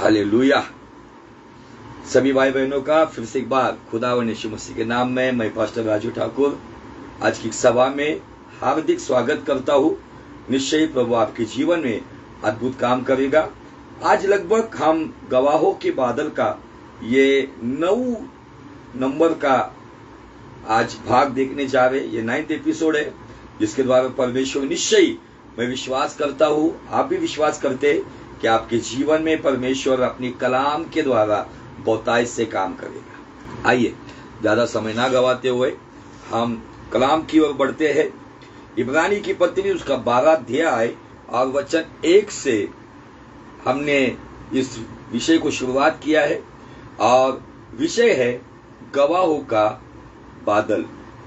Hallelujah. सभी भाई बहनों का फिर से एक बार खुदा व यीशु मसीह के नाम में मैं पास्टर राजू ठाकुर आज की सभा में हार्दिक स्वागत करता हूँ। निश्चय प्रभु आपके जीवन में अद्भुत काम करेगा। आज लगभग हम गवाहों के बादल का ये 9 नंबर का आज भाग देखने जा रहे। ये 9th एपिसोड है, जिसके द्वारा परमेश्वर निश्चय मैं विश्वास करता हूँ, आप भी विश्वास करते हैं कि आपके जीवन में परमेश्वर अपनी कलाम के द्वारा बहुतायत से काम करेगा। आइए ज्यादा समय ना गवाते हुए हम कलाम की ओर बढ़ते हैं। इब्रानी की पत्री उसका 12 अध्याय और वचन 1 से हमने इस विषय को शुरुआत किया है और विषय है गवाहों का बादल,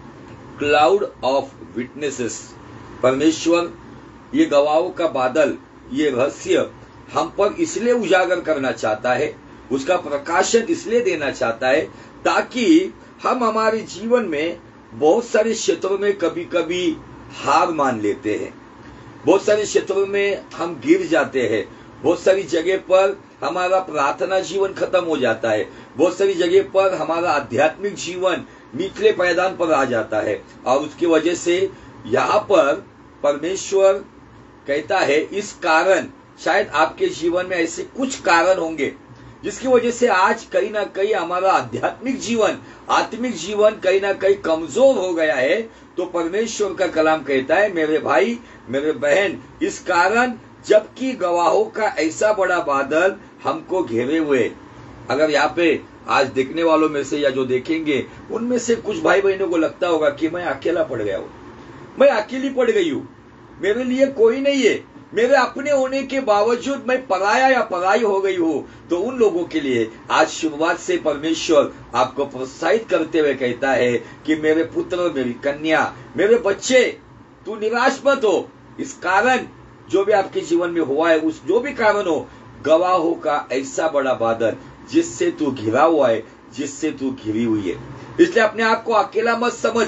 क्लाउड ऑफ विटनेसेस। परमेश्वर ये गवाहों का बादल, ये रहस्य हम पर इसलिए उजागर करना चाहता है, उसका प्रकाशन इसलिए देना चाहता है ताकि हम हमारे जीवन में बहुत सारे क्षेत्रों में कभी कभी हार मान लेते हैं, बहुत सारे क्षेत्रों में हम गिर जाते हैं, बहुत सारी जगह पर हमारा प्रार्थना जीवन खत्म हो जाता है, बहुत सारी जगह पर हमारा आध्यात्मिक जीवन निचले पायदान पर आ जाता है। और उसकी वजह से यहाँ पर परमेश्वर कहता है इस कारण शायद आपके जीवन में ऐसे कुछ कारण होंगे जिसकी वजह से आज कहीं ना कहीं हमारा आध्यात्मिक जीवन, आत्मिक जीवन कहीं ना कहीं कमजोर हो गया है। तो परमेश्वर का कलाम कहता है मेरे भाई मेरे बहन, इस कारण जबकि गवाहों का ऐसा बड़ा बादल हमको घेरे हुए। अगर यहाँ पे आज देखने वालों में से या जो देखेंगे उनमें से कुछ भाई बहनों को लगता होगा कि मैं अकेला पड़ गया हूं, मैं अकेली पड़ गई हूं, मेरे लिए कोई नहीं है, मेरे अपने होने के बावजूद मैं पराया या पराई हो गई हूं। तो उन लोगों के लिए आज शुरुआत से परमेश्वर आपको प्रोत्साहित करते हुए कहता है कि मेरे पुत्र, मेरी कन्या, मेरे बच्चे, तू निराश मत हो। इस कारण जो भी आपके जीवन में हुआ है, उस जो भी कारण हो, गवाहों का ऐसा बड़ा बादल जिससे तू घिरा हुआ है, जिससे तू घिरी हुई है, इसलिए अपने आप को अकेला मत समझ।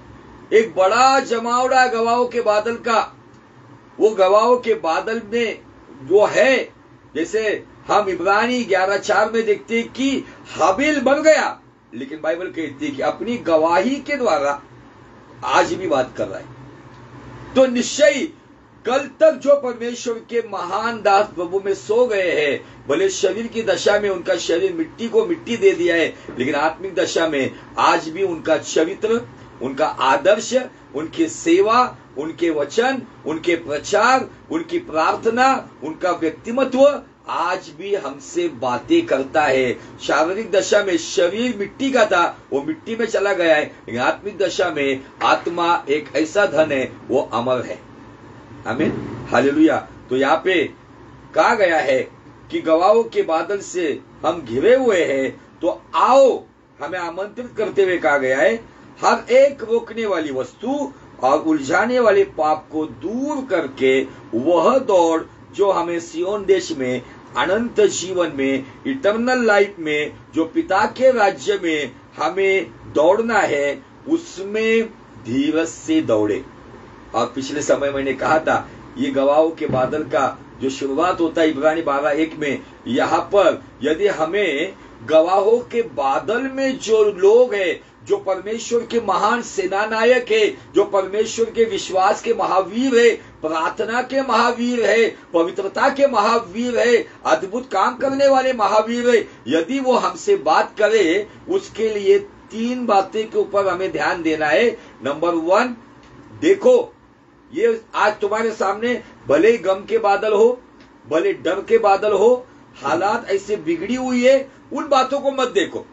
एक बड़ा जमावड़ा गवाहों के बादल का, वो गवाहों के बादल में जो है, जैसे हम इब्रानी 11:4 में देखते हैं कि हाबिल बन गया, लेकिन बाइबल कहती है कि अपनी गवाही के द्वारा आज भी बात कर रहा है। तो निश्चय कल तक जो परमेश्वर के महान दास प्रभु में सो गए हैं, भले शरीर की दशा में उनका शरीर मिट्टी को मिट्टी दे दिया है, लेकिन आत्मिक दशा में आज भी उनका चरित्र, उनका आदर्श, उनकी सेवा, उनके वचन, उनके प्रचार, उनकी प्रार्थना, उनका व्यक्तिमत्व आज भी हमसे बातें करता है। शारीरिक दशा में शरीर मिट्टी का था, वो मिट्टी में चला गया है, लेकिन आत्मिक दशा में आत्मा एक ऐसा धन है, वो अमर है। आमीन, हालेलुया। तो यहाँ पे कहा गया है कि गवाहों के बादल से हम घिरे हुए हैं, तो आओ, हमें आमंत्रित करते हुए कहा गया है, हर एक रोकने वाली वस्तु और उलझाने वाले पाप को दूर करके वह दौड़ जो हमें सियोन देश में, अनंत जीवन में, इटर्नल लाइफ में, जो पिता के राज्य में हमें दौड़ना है, उसमें धीरज से दौड़े। और पिछले समय मैंने कहा था ये गवाहों के बादल का जो शुरुआत होता है इब्रानी 12:1 में, यहाँ पर यदि हमें गवाहों के बादल में जो लोग हैं, जो परमेश्वर के महान सेनानायक है, जो परमेश्वर के विश्वास के महावीर है, प्रार्थना के महावीर है, पवित्रता के महावीर है, अद्भुत काम करने वाले महावीर है, यदि वो हमसे बात करे, उसके लिए 3 बातें के ऊपर हमें ध्यान देना है। नंबर 1, देखो ये आज तुम्हारे सामने भले ही गम के बादल हो, भले डर के बादल हो, हालात ऐसे बिगड़ी हुई है, उन बातों को मत देखो।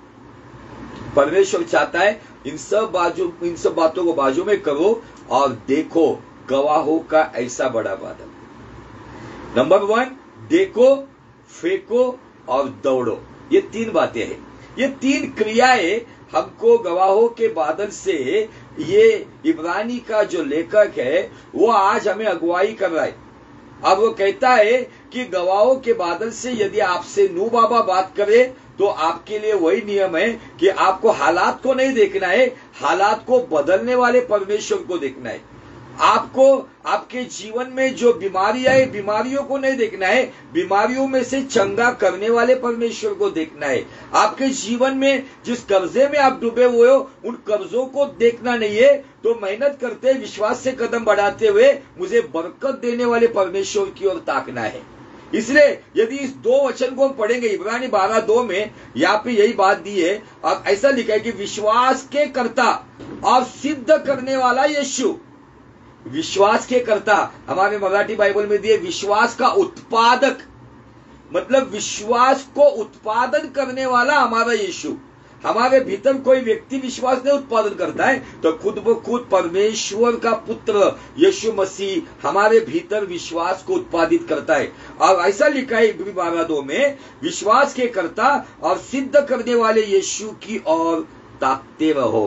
परमेश्वर चाहता है इन सब बातों को बाजू में करो और देखो गवाहों का ऐसा बड़ा बादल। नंबर 1, देखो, फेंको और दौड़ो। ये 3 बातें हैं, ये 3 क्रियाएं हमको गवाहों के बादल से, ये इब्रानी का जो लेखक है वो आज हमें अगुवाई कर रहा है। अब वो कहता है कि गवाहों के बादल से यदि आपसे नू बाबा बात करे तो आपके लिए वही नियम है कि आपको हालात को नहीं देखना है, हालात को बदलने वाले परमेश्वर को देखना है। आपको आपके जीवन में जो बीमारियां है, बीमारियों को नहीं देखना है, बीमारियों में से चंगा करने वाले परमेश्वर को देखना है। आपके जीवन में जिस कर्जे में आप डूबे हुए हो, उन कर्जों को देखना नहीं है, तो मेहनत करते विश्वास से कदम बढ़ाते हुए मुझे बरकत देने वाले परमेश्वर की ओर ताकना है। इसलिए यदि इस 2 वचन को हम पढ़ेंगे, इब्रानी 12:2 में यहाँ पे यही बात दी है, और ऐसा लिखा है कि विश्वास के कर्ता और सिद्ध करने वाला यीशु। विश्वास के कर्ता, हमारे मराठी बाइबल में दिए विश्वास का उत्पादक, मतलब विश्वास को उत्पादन करने वाला हमारा यीशु। हमारे भीतर कोई व्यक्ति विश्वास नहीं उत्पादन करता है, तो खुद ब खुद परमेश्वर का पुत्र यीशु मसीह हमारे भीतर विश्वास को उत्पादित करता है। और ऐसा लिखा है इब्रानी 12:2 में, विश्वास के कर्ता और सिद्ध करने वाले यीशु की ओर ताकते रहो।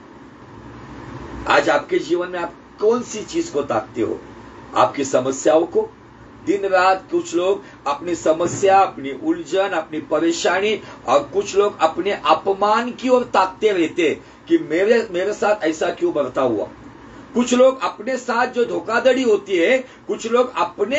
आज आपके जीवन में आप कौन सी चीज को ताकते हो? आपकी समस्याओं को? दिन रात कुछ लोग अपनी समस्या, अपनी उलझन, अपनी परेशानी, और कुछ लोग अपने अपमान की ओर ताकते रहते कि मेरे साथ ऐसा क्यों बरता हुआ। कुछ लोग अपने साथ जो धोखाधड़ी होती है, कुछ लोग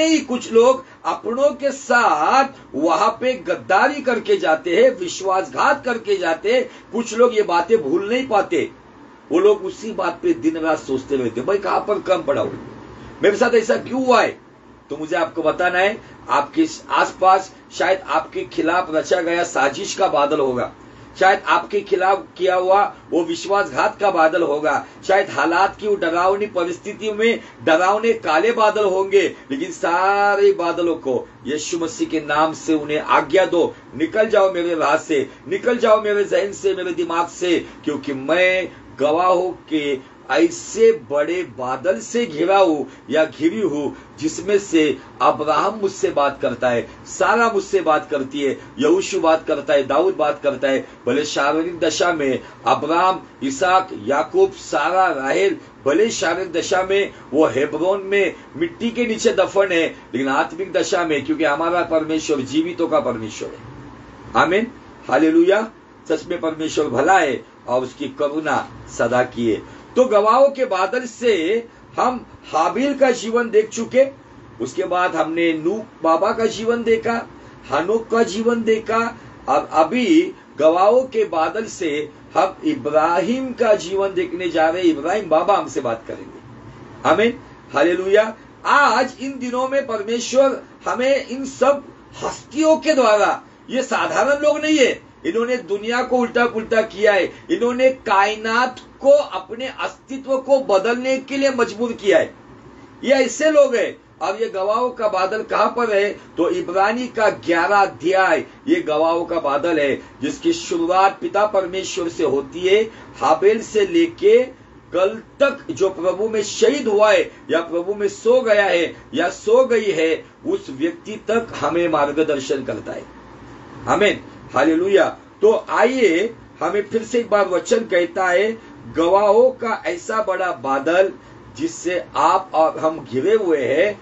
अपनों के साथ वहां पे गद्दारी करके जाते हैं, विश्वासघात करके जाते हैं। कुछ लोग ये बातें भूल नहीं पाते, वो लोग उसी बात पे दिन रात सोचते रहते, भाई कहां पर कम पड़ा हूं, मेरे साथ ऐसा क्यों हुआ है। तो मुझे आपको बताना है, आपके आसपास शायद आपके खिलाफ रचा गया साजिश का बादल होगा, शायद आपके खिलाफ किया हुआ वो विश्वासघात का बादल होगा, शायद हालात की डरावनी परिस्थितियों में डरावने काले बादल होंगे, लेकिन सारे बादलों को यीशु मसीह के नाम से उन्हें आज्ञा दो, निकल जाओ मेरे राह से, निकल जाओ मेरे जहन से, मेरे दिमाग से, क्योंकि मैं गवाह हूं कि ऐसे बड़े बादल से घिरा हूं या घिरी हूं, जिसमें से अब्राहम मुझसे बात करता है, सारा मुझसे बात करती है, यहोशू बात करता है, दाऊद बात करता है। भले शारीरिक दशा में अब्राहम, इसहाक, याकूब, सारा, राहेल, भले शारीरिक दशा में वो हेब्रोन में मिट्टी के नीचे दफन है, लेकिन आत्मिक दशा में, क्योंकि हमारा परमेश्वर जीवितों का परमेश्वर है। आमीन, हालेलुया। सच में परमेश्वर भला है और उसकी करुणा सदा की है। तो गवाहों के बादल से हम हाबिल का जीवन देख चुके, उसके बाद हमने नूह बाबा का जीवन देखा, हनोक का जीवन देखा, अब अभी गवाहों के बादल से हम इब्राहिम का जीवन देखने जा रहे हैं। इब्राहिम बाबा हमसे बात करेंगे। आमीन, हालेलुया। आज इन दिनों में परमेश्वर हमें इन सब हस्तियों के द्वारा, ये साधारण लोग नहीं है, इन्होंने दुनिया को उल्टा पुल्टा किया है, इन्होंने कायनात को अपने अस्तित्व को बदलने के लिए मजबूर किया है, ये ऐसे लोग हैं। अब ये गवाहों का बादल कहां पर है? तो इब्रानी का 11 अध्याय ये गवाहों का बादल है, जिसकी शुरुआत पिता परमेश्वर से होती है। हाबेल से लेके कल तक जो प्रभु में शहीद हुआ है या प्रभु में सो गया है या सो गई है, उस व्यक्ति तक हमें मार्गदर्शन करता है। आमीन, हालेलुया। तो आइए हमें फिर से एक बार वचन कहता है, गवाहों का ऐसा बड़ा बादल जिससे आप और हम घिरे हुए हैं,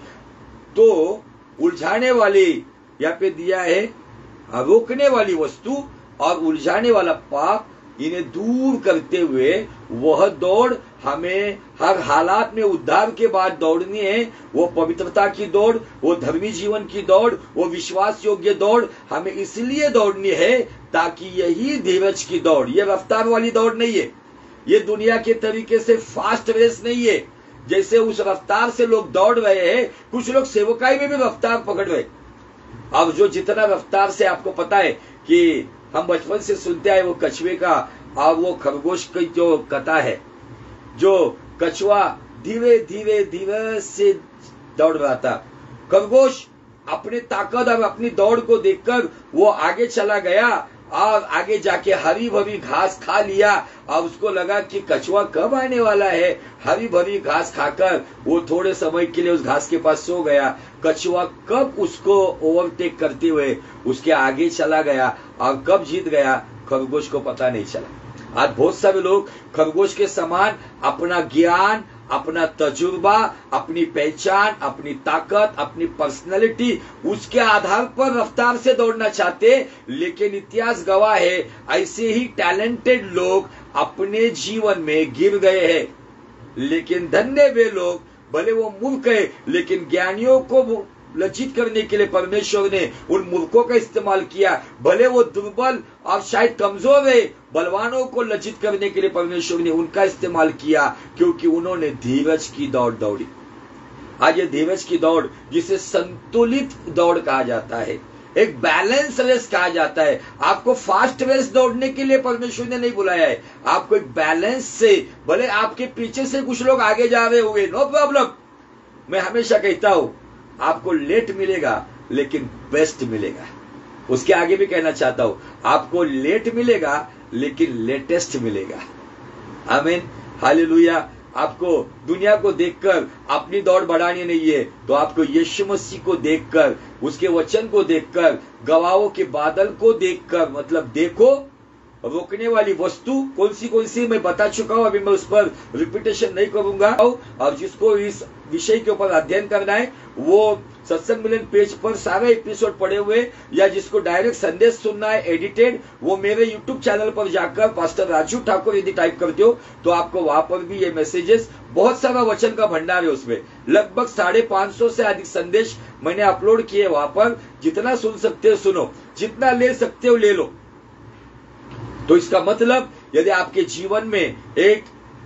तो उलझाने वाली यहाँ पे दिया है, रोकने वाली वस्तु और उलझाने वाला पाप, इन्हें दूर करते हुए वह दौड़ हमें हर हालात में उद्धार के बाद दौड़नी है। वो पवित्रता की दौड़, वो धर्मी जीवन की दौड़, वो विश्वास योग्य दौड़ हमें इसलिए दौड़नी है ताकि यही धीरज की दौड़, ये रफ्तार वाली दौड़ नहीं है, ये दुनिया के तरीके से फास्ट रेस नहीं है, जैसे उस रफ्तार से लोग दौड़ रहे हैं। कुछ लोग सेवकाई में भी रफ्तार पकड़ रहे। अब जो जितना रफ्तार से, आपको पता है कि हम बचपन से सुनते आए वो कछुए का और वो खरगोश की जो कथा है, जो कछुआ धीरे धीरे धीरे से दौड़ रहा था, खरगोश अपने ताकत और अपनी दौड़ को देखकर वो आगे चला गया और आगे जाके हरी भरी घास खा लिया और उसको लगा कि कछुआ कब आने वाला है। हरी भरी घास खाकर वो थोड़े समय के लिए उस घास के पास सो गया। कछुआ कब उसको ओवरटेक करते हुए उसके आगे चला गया और कब जीत गया, खरगोश को पता नहीं चला। आज बहुत सारे लोग खरगोश के समान अपना ज्ञान, अपना तजुर्बा, अपनी पहचान, अपनी ताकत, अपनी पर्सनैलिटी, उसके आधार पर रफ्तार से दौड़ना चाहते, लेकिन इतिहास गवाह है ऐसे ही टैलेंटेड लोग अपने जीवन में गिर गए हैं। लेकिन धन्य वे लोग भले वो मूर्ख है, लेकिन ज्ञानियों को लज्जित करने के लिए परमेश्वर ने उन मूर्खों का इस्तेमाल किया। भले वो दुर्बल और शायद कमजोर है, बलवानों को लज्जित करने के लिए परमेश्वर ने उनका इस्तेमाल किया, क्योंकि उन्होंने धीरज की दौड़ दौड़ी। आज ये धीरज की दौड़, जिसे संतुलित दौड़ कहा जाता है, एक बैलेंस रेस कहा जाता है। आपको फास्ट रेस दौड़ने के लिए परमेश्वर ने नहीं बुलाया है, आपको एक बैलेंस से, भले आपके पीछे से कुछ लोग आगे जा रहे होंगे, नो प्रॉब्लम। मैं हमेशा कहता हूं, आपको लेट मिलेगा लेकिन बेस्ट मिलेगा। उसके आगे भी कहना चाहता हूं, आपको लेट मिलेगा लेकिन लेटेस्ट मिलेगा। आमीन, हालेलुया। आपको दुनिया को देखकर अपनी दौड़ बढ़ानी नहीं है, तो आपको यीशु मसीह को देखकर, उसके वचन को देखकर, गवाहों के बादल को देखकर, मतलब देखो, रोकने वाली वस्तु कौन सी मैं बता चुका हूं, अभी मैं उस पर रिपीटेशन नहीं करूंगा। और जिसको इस विषय के ऊपर अध्ययन करना है, वो सत्संग मिलन पेज पर सारे एपिसोड पड़े हुए, या जिसको डायरेक्ट संदेश सुनना है एडिटेड, वो मेरे यूट्यूब चैनल पर जाकर पास्टर राजू ठाकुर यदि टाइप करते हो तो आपको वहां पर भी ये मैसेजेस, बहुत सारा वचन का भंडार है उसमें, लगभग 550 से अधिक संदेश मैंने अपलोड किए वहां पर। जितना सुन सकते हो सुनो, जितना ले सकते हो ले लो। तो इसका मतलब, यदि आपके जीवन में एक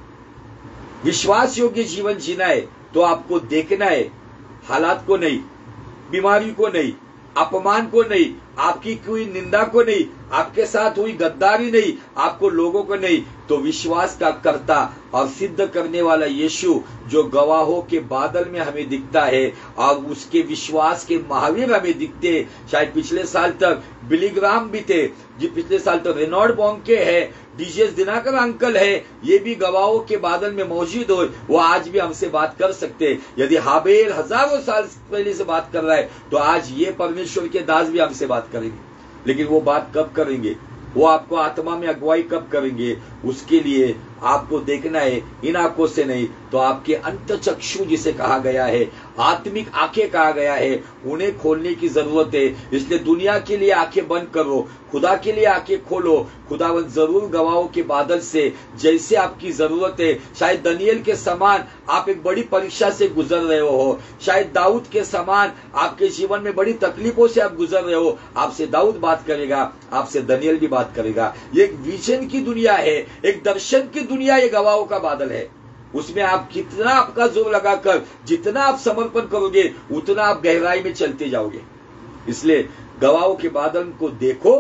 विश्वास योग्य जीवन जीना है, तो आपको देखना है हालात को नहीं, बीमारी को नहीं, अपमान को नहीं, आपकी कोई निंदा को नहीं, आपके साथ हुई गद्दारी नहीं, आपको लोगों को नहीं, तो विश्वास का कर्ता और सिद्ध करने वाला यीशु, जो गवाहों के बादल में हमें दिखता है, और उसके विश्वास के महावीर हमें दिखते। शायद पिछले साल तक बिली ग्राम भी थे, जी पिछले साल तो रेनॉल्ड बॉन्के है, डीजीएस दिनाकर अंकल है, ये भी गवाहों के बादल में मौजूद हो, वो आज भी हमसे बात कर सकते। यदि हाबेल हजारों साल पहले से बात कर रहा है, तो आज ये परमेश्वर के दास भी हमसे बात करेंगे। लेकिन वो बात कब करेंगे, वो आपको आत्मा में अगुवाई कब करेंगे, उसके लिए आपको देखना है इन आंखों से नहीं, तो आपके अंतचक्षु जिसे कहा गया है, आत्मिक आंखें कहा गया है, उन्हें खोलने की जरूरत है। इसलिए दुनिया के लिए आंखें बंद करो, खुदा के लिए आंखें खोलो। खुदावंद जरूर गवाहों के बादल से जैसे आपकी जरूरत है, शायद दनियल के समान आप एक बड़ी परीक्षा से गुजर रहे हो, शायद दाऊद के समान आपके जीवन में बड़ी तकलीफों से आप गुजर रहे हो, आपसे दाऊद बात करेगा, आपसे दनियल भी बात करेगा। ये एक विजन की दुनिया है, एक दर्शन की दुनिया, ये गवाहों का बादल है। उसमें आप कितना आपका जोर लगाकर, जितना आप समर्पण करोगे, उतना आप गहराई में चलते जाओगे। इसलिए गवाहों के बादल को देखो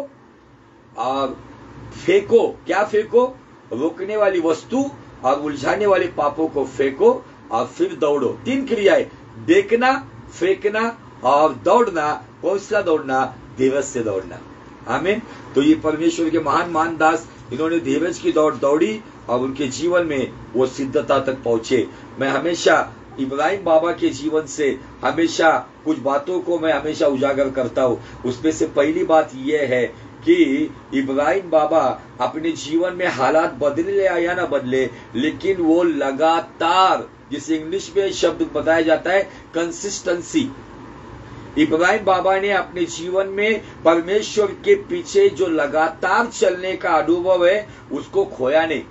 और फेंको। क्या फेंको? रोकने वाली वस्तु और उलझाने वाले पापों को फेंको और फिर दौड़ो। 3 क्रियाएं, देखना, फेंकना और दौड़ना। कौन सा दौड़ना? धीरज से दौड़ना। आमीन। तो ये परमेश्वर के महान दास, इन्होंने धीरज की दौड़ दौड़ी और उनके जीवन में वो सिद्धता तक पहुंचे। मैं हमेशा इब्राहिम बाबा के जीवन से हमेशा कुछ बातों को मैं हमेशा उजागर करता हूं। उसमें से पहली बात यह है कि इब्राहिम बाबा अपने जीवन में हालात बदले या ना बदले, लेकिन वो लगातार, जिसे इंग्लिश में शब्द बताया जाता है कंसिस्टेंसी, इब्राहिम बाबा ने अपने जीवन में परमेश्वर के पीछे जो लगातार चलने का अनुभव है, उसको खोया नहीं।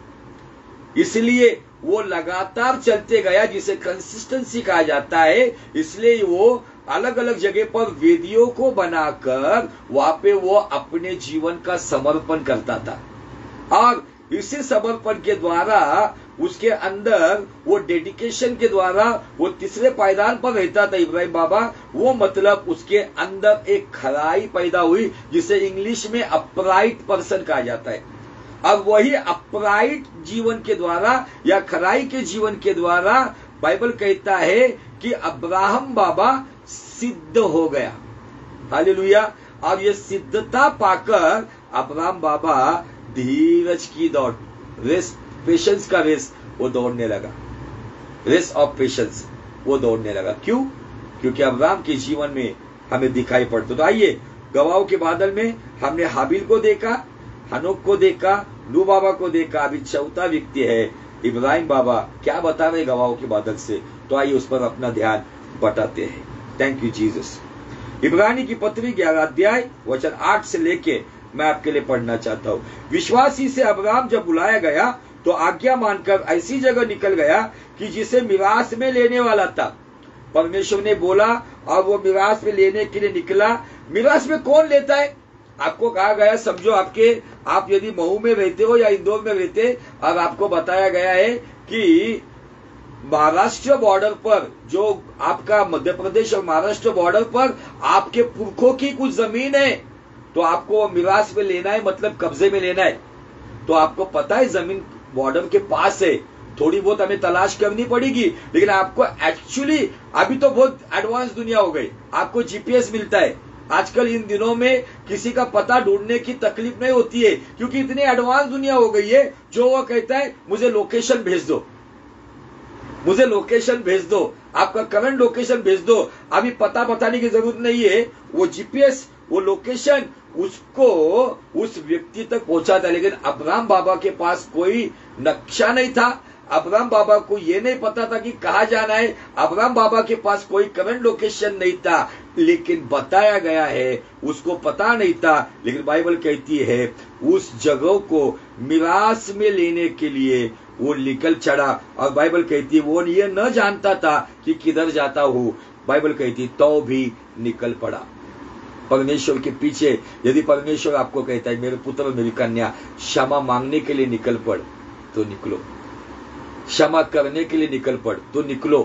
इसलिए वो लगातार चलते गया, जिसे कंसिस्टेंसी कहा जाता है। इसलिए वो अलग अलग जगह पर वेदियों को बनाकर वहां पे वो अपने जीवन का समर्पण करता था, और इसी समर्पण के द्वारा, उसके अंदर वो डेडिकेशन के द्वारा वो तीसरे पायदान पर रहता था इब्राहिम बाबा। वो मतलब उसके अंदर एक खराई पैदा हुई, जिसे इंग्लिश में अपराइट पर्सन कहा जाता है। अब वही अपराइट जीवन के द्वारा या खराई के जीवन के द्वारा बाइबल कहता है कि अब्राहम बाबा सिद्ध हो गया। हालेलुया। और ये सिद्धता पाकर अब्राहम बाबा धीरज की दौड़, रेस, पेशेंस का रेस, वो दौड़ने लगा। रेस ऑफ पेशेंस, वो दौड़ने लगा। क्यों? क्योंकि अब्राहम के जीवन में हमें दिखाई पड़ता। तो आइए, गवाहों के बादल में हमने हाबिल को देखा, हनोक को देखा, नूह बाबा को देखा। अभी चौथा व्यक्ति है इब्राहिम बाबा। क्या बता रहे गवाहों के बादल से? तो आइए उस पर अपना ध्यान बटाते हैं। Thank you Jesus. इब्रानी की पत्री 11 अध्याय वचन 8 से लेके मैं आपके लिए पढ़ना चाहता हूं। विश्वासी से अब्राहम जब बुलाया गया तो आज्ञा मानकर ऐसी जगह निकल गया कि जिसे मिरास में लेने वाला था। परमेश्वर ने बोला और वो मिरास में लेने के लिए निकला। मिरास में कौन लेता है? आपको कहा गया, समझो आप यदि महू में रहते हो या इंदौर में रहते, और आपको बताया गया है कि महाराष्ट्र बॉर्डर पर, जो आपका मध्य प्रदेश और महाराष्ट्र बॉर्डर पर आपके पुरखों की कुछ जमीन है, तो आपको मिरास में लेना है, मतलब कब्जे में लेना है। तो आपको पता है जमीन बॉर्डर के पास है, थोड़ी बहुत हमें तलाश करनी पड़ेगी, लेकिन आपको एक्चुअली अभी तो बहुत एडवांस दुनिया हो गई, आपको जीपीएस मिलता है। आजकल इन दिनों में किसी का पता ढूंढने की तकलीफ नहीं होती है, क्योंकि इतनी एडवांस दुनिया हो गई है। जो वो कहता है मुझे लोकेशन भेज दो, मुझे लोकेशन भेज दो, आपका करंट लोकेशन भेज दो, अभी पता बताने की जरूरत नहीं है। वो जीपीएस, वो लोकेशन उसको उस व्यक्ति तक पहुंचाता है। लेकिन अब्राहम बाबा के पास कोई नक्शा नहीं था, अब्राहम बाबा को ये नहीं पता था कि कहाँ जाना है, अब्राहम बाबा के पास कोई करंट लोकेशन नहीं था, लेकिन बताया गया है, उसको पता नहीं था। लेकिन बाइबल कहती है उस जगह को मिरास में लेने के लिए वो निकल चढ़ा, और बाइबल कहती है वो ये न जानता था कि किधर जाता हूं। बाइबल कहती तो भी निकल पड़ा परमेश्वर के पीछे। यदि परमेश्वर आपको कहता है मेरे पुत्र मेरी कन्या क्षमा मांगने के लिए निकल पड़, तो निकलो। क्षमा करने के लिए निकल पड़, तो निकलो।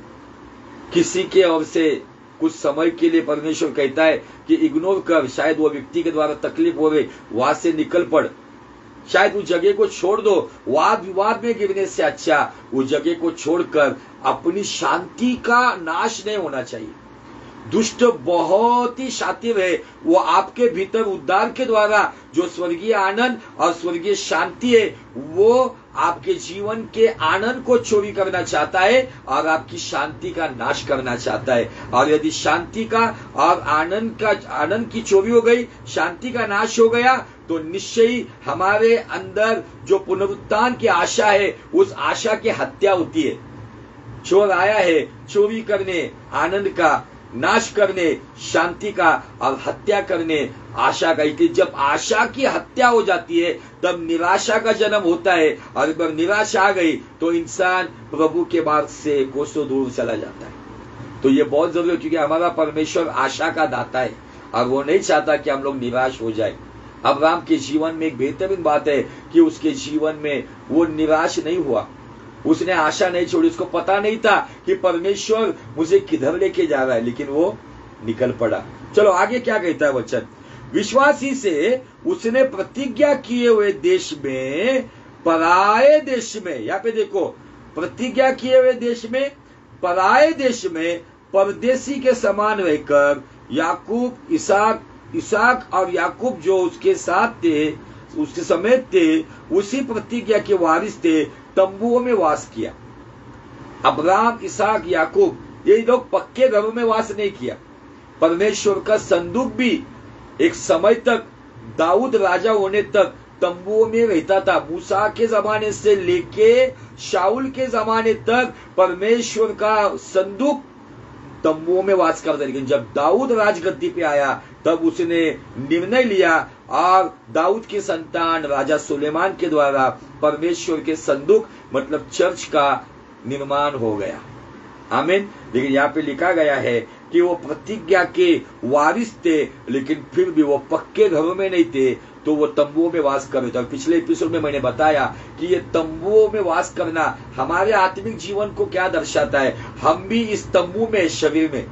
किसी के ओर से कुछ समय के लिए परमेश्वर कहता है कि इग्नोर कर, शायद वो व्यक्ति के द्वारा तकलीफ हो रही, वहां से निकल पड़, शायद उस जगह को छोड़ दो। वाद विवाद में गिरने से अच्छा उस जगह को छोड़कर, अपनी शांति का नाश नहीं होना चाहिए। दुष्ट बहुत ही शातिर है, वो आपके भीतर उद्धार के द्वारा जो स्वर्गीय आनंद और स्वर्गीय शांति है, वो आपके जीवन के आनंद को चोरी करना चाहता है और आपकी शांति का नाश करना चाहता है। और यदि शांति का और आनंद की चोरी हो गई, शांति का नाश हो गया, तो निश्चय ही हमारे अंदर जो पुनरुत्थान की आशा है, उस आशा की हत्या होती है। चोर आया है चोरी करने, आनंद का नाश करने, शांति का और हत्या करने, आशा का। जब आशा की हत्या हो जाती है तब निराशा का जन्म होता है, और जब निराशा आ गई तो इंसान प्रभु के मार्ग से कोसों दूर चला जाता है। तो ये बहुत जरूरी है, क्योंकि हमारा परमेश्वर आशा का दाता है और वो नहीं चाहता कि हम लोग निराश हो जाए। अब्राहम के जीवन में एक बेहतरीन बात है कि उसके जीवन में वो निराश नहीं हुआ, उसने आशा नहीं छोड़ी। उसको पता नहीं था कि परमेश्वर मुझे किधर लेके जा रहा है, लेकिन वो निकल पड़ा। चलो आगे क्या कहता है वचन। विश्वासी से उसने प्रतिज्ञा किए हुए देश में, पराये देश में, यहाँ पे देखो, प्रतिज्ञा किए हुए देश में, पराये देश में परदेसी के समान रहकर याकूब, इसहाक और याकूब जो उसके साथ थे, उसके समेत थे, उसी प्रतिज्ञा के वारिस थे, तंबुओं में वास किया। अब्राहम, इसहाक, याकूब, ये लोग पक्के घरों में वास नहीं किया। परमेश्वर का संदूक भी एक समय तक, दाऊद राजा होने तक तंबुओं में रहता था। मूसा के जमाने से लेके शाऊल के जमाने तक परमेश्वर का संदूक तंबुओं में वास करता। लेकिन जब दाऊद राजगद्दी पे आया तब उसने निर्णय लिया, और दाऊद के संतान राजा सुलेमान के द्वारा परमेश्वर के संदूक मतलब चर्च का निर्माण हो गया। आमीन। लेकिन यहाँ पे लिखा गया है कि वो प्रतिज्ञा के वारिस थे, लेकिन फिर भी वो पक्के घरों में नहीं थे, तो वो तंबुओं में वास कर रहे थे। और पिछले एपिसोड में मैंने बताया कि ये तंबुओं में वास करना हमारे आत्मिक जीवन को क्या दर्शाता है। हम भी इस तंबू में, शरीर में,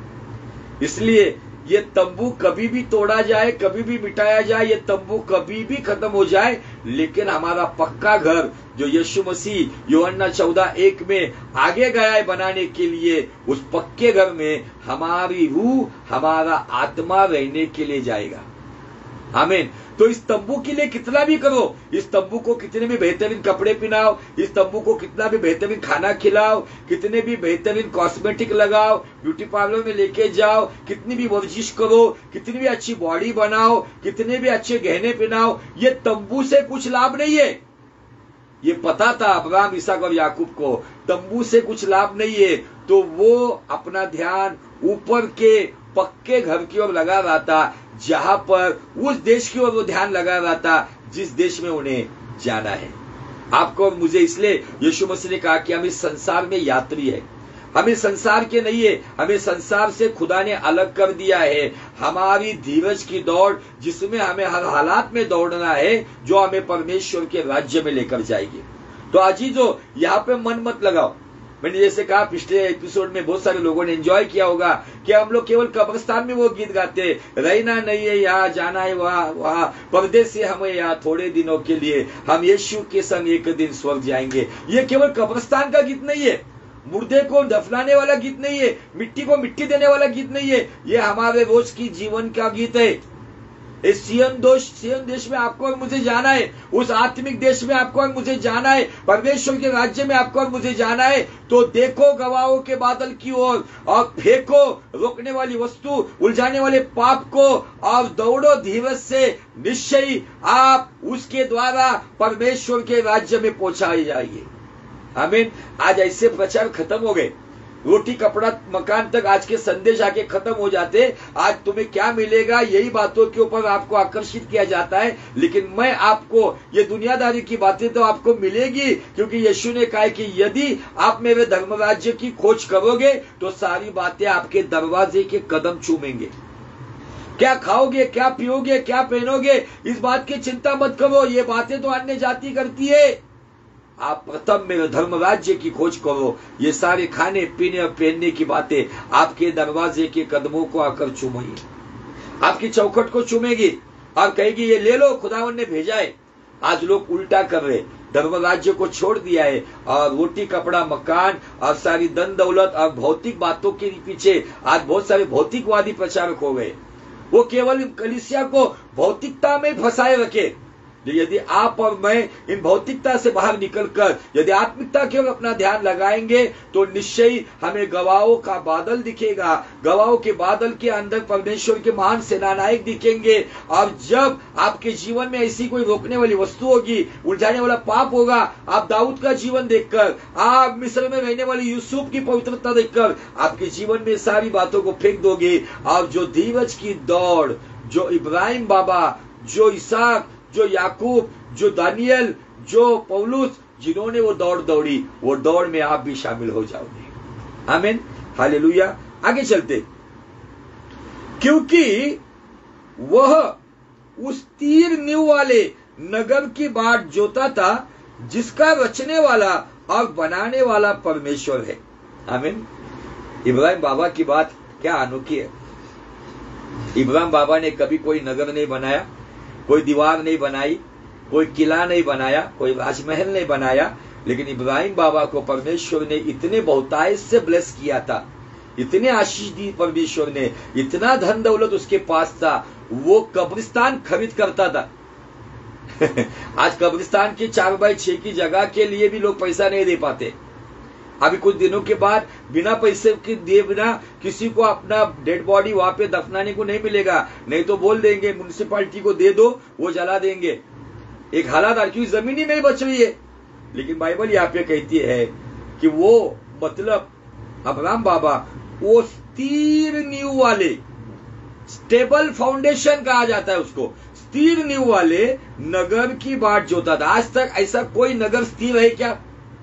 इसलिए ये तंबू कभी भी तोड़ा जाए, कभी भी मिटाया जाए, ये तंबू कभी भी खत्म हो जाए, लेकिन हमारा पक्का घर जो यीशु मसीह यूहन्ना 14:1 में आगे गया है बनाने के लिए, उस पक्के घर में हमारी रूह, हमारा आत्मा रहने के लिए जाएगा। आमीन। तो इस तंबू के लिए कितना भी करो, इस तंबू को कितने भी बेहतरीन कपड़े पहनाओ, इस तंबू को कितना भी बेहतरीन खाना खिलाओ, कितने भी बेहतरीन कॉस्मेटिक लगाओ, ब्यूटी पार्लर में लेके जाओ, कितनी भी वर्जिश करो, कितनी भी अच्छी बॉडी बनाओ, कितने भी अच्छे गहने पहनाओ, ये तंबू से कुछ लाभ नहीं है। ये पता था अब्राहम, इसहाक और याकूब को, तंबू से कुछ लाभ नहीं है। तो वो अपना ध्यान ऊपर के पक्के घर की ओर लगा रहा था, जहां पर उस देश की ओर वो ध्यान लगा रहा था जिस देश में उन्हें जाना है। आपको और मुझे। इसलिए यीशु मसीह ने कहा कि हम इस संसार में यात्री है, हम इस संसार के नहीं है, हमें संसार से खुदा ने अलग कर दिया है। हमारी धीरज की दौड़, जिसमें हमें हर हालात में दौड़ना है, जो हमें परमेश्वर के राज्य में लेकर जाएगी। तो आज ही जो यहाँ पे मन मत लगाओ। मैंने जैसे कहा पिछले एपिसोड में बहुत सारे लोगों ने एंजॉय किया होगा कि हम लोग केवल कब्रिस्तान में वो गीत गाते, रहना नहीं है यहाँ, जाना है वहां, परदेसी हमें यहाँ थोड़े दिनों के लिए, हम यीशु के संग एक दिन स्वर्ग जाएंगे। ये केवल कब्रिस्तान का गीत नहीं है, मुर्दे को दफनाने वाला गीत नहीं है, मिट्टी को मिट्टी देने वाला गीत नहीं है। ये हमारे रोज की जीवन का गीत है। इस सियन देश में आपको और मुझे जाना है, उस आत्मिक देश में आपको और मुझे जाना है, परमेश्वर के राज्य में आपको और मुझे जाना है। तो देखो गवाहों के बादल की ओर और फेंको रोकने वाली वस्तु, उलझाने वाले पाप को, और दौड़ो धीरज से। निश्चय ही आप उसके द्वारा परमेश्वर के राज्य में पहुंचाए जाइए। आमीन। आज ऐसे प्रचार खत्म हो गए, रोटी कपड़ा मकान तक आज के संदेश आके खत्म हो जाते। आज तुम्हें क्या मिलेगा, यही बातों के ऊपर आपको आकर्षित किया जाता है। लेकिन मैं आपको, ये दुनियादारी की बातें तो आपको मिलेगी, क्योंकि यीशु ने कहा कि यदि आप मेरे धर्म राज्य की खोज करोगे तो सारी बातें आपके दरवाजे के कदम चूमेंगे। क्या खाओगे, क्या पियोगे, क्या पहनोगे, इस बात की चिंता मत करो, ये बातें तो अन्य जाति करती है। आप प्रथम मेरे धर्म राज्य की खोज करो, ये सारे खाने पीने और पहनने की बातें आपके दरवाजे के कदमों को आकर चूमेगी, आपकी चौखट को चूमेगी और कहेगी ये ले लो, खुदावन ने भेजा है। आज लोग उल्टा कर रहे, धर्म राज्य को छोड़ दिया है और रोटी कपड़ा मकान और सारी धन दौलत और भौतिक बातों के पीछे आज बहुत सारे भौतिकवादी प्रचारक हो गए। वो केवल कलीसिया को भौतिकता में फंसाए रखे। यदि आप और मैं इन भौतिकता से बाहर निकलकर यदि आत्मिकता की ओर अपना ध्यान लगाएंगे तो निश्चय ही हमें गवाहों का बादल दिखेगा। गवाहों के बादल के अंदर परमेश्वर के महान सेनानायक दिखेंगे। और जब आपके जीवन में ऐसी कोई रोकने वाली वस्तु होगी, उलझाने वाला पाप होगा, आप दाऊद का जीवन देखकर, आप मिस्र में रहने वाले यूसुफ की पवित्रता देखकर आपके जीवन में सारी बातों को फेंक दोगे। और जो धीरज की दौड़, जो इब्राहिम बाबा, जो इसहाक, जो याकूब, जो दानियल, जो पौलुस, जिन्होंने वो दौड़ दौड़ी, वो दौड़ में आप भी शामिल हो जाओगे। आमीन, हालेलुया। आगे चलते, क्योंकि वह उस तीर नींव वाले नगर की बाट जोता था जिसका रचने वाला और बनाने वाला परमेश्वर है। आमीन। इब्राहिम बाबा की बात क्या अनोखी है। इब्राहिम बाबा ने कभी कोई नगर नहीं बनाया, कोई दीवार नहीं बनाई, कोई किला नहीं बनाया, कोई राजमहल नहीं बनाया, लेकिन इब्राहिम बाबा को परमेश्वर ने इतने बहुतायत से ब्लेस किया था, इतने आशीष दी परमेश्वर ने, इतना धन दौलत उसके पास था, वो कब्रिस्तान खरीद करता था। आज कब्रिस्तान की 4x6 की जगह के लिए भी लोग पैसा नहीं दे पाते। अभी कुछ दिनों के बाद बिना पैसे के दिए बिना किसी को अपना डेड बॉडी वहां पे दफनाने को नहीं मिलेगा। नहीं तो बोल देंगे म्युनिसिपालिटी को दे दो, वो जला देंगे। एक हालात क्योंकि जमीन ही नहीं बच रही है। लेकिन बाइबल यहाँ पे कहती है कि वो मतलब अब्राहम बाबा वो स्थिर नींव वाले, स्टेबल फाउंडेशन कहा जाता है उसको, स्थिर नींव वाले नगर की बाट जोता था। आज तक ऐसा कोई नगर स्थिर है क्या?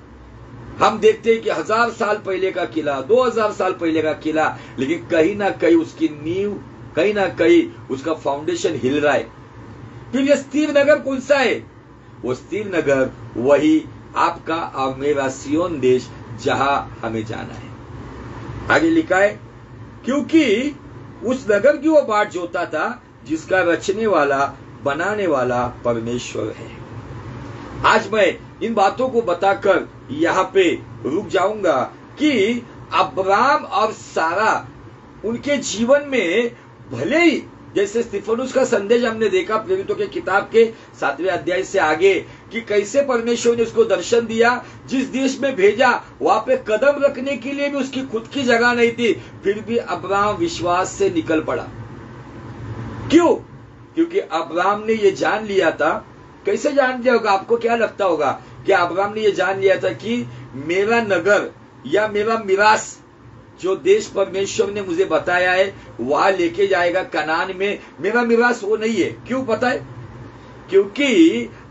हम देखते हैं कि 1000 साल पहले का किला, 2000 साल पहले का किला, लेकिन कहीं ना कहीं उसकी नींव, कहीं ना कहीं उसका फाउंडेशन हिल रहा है। फिर यह स्थिर नगर कौन सा है? वो स्थिर नगर वही आपका और मेरा सियोन देश, जहां हमें जाना है। आगे लिखा है, क्योंकि उस नगर की वो बाट जोता था जिसका रचने वाला बनाने वाला परमेश्वर है। आज मैं इन बातों को बताकर यहाँ पे रुक जाऊंगा कि अब्राम और सारा उनके जीवन में भले ही, जैसे स्तिफनुस का संदेश हमने देखा प्रेरितों के किताब के 7वें अध्याय से आगे, कि कैसे परमेश्वर ने उसको दर्शन दिया, जिस देश में भेजा वहां पे कदम रखने के लिए भी उसकी खुद की जगह नहीं थी, फिर भी अब्राम विश्वास से निकल पड़ा। क्यों? क्योंकि अब्राम ने ये जान लिया था। कैसे जान लिया होगा? आपको क्या लगता होगा कि अब्राम ने ये जान लिया था कि मेरा नगर या मेरा मिरास, जो देश परमेश्वर ने मुझे बताया है वहां लेके जाएगा कनान में, मेरा मिरास वो नहीं है। क्यों पता है? क्योंकि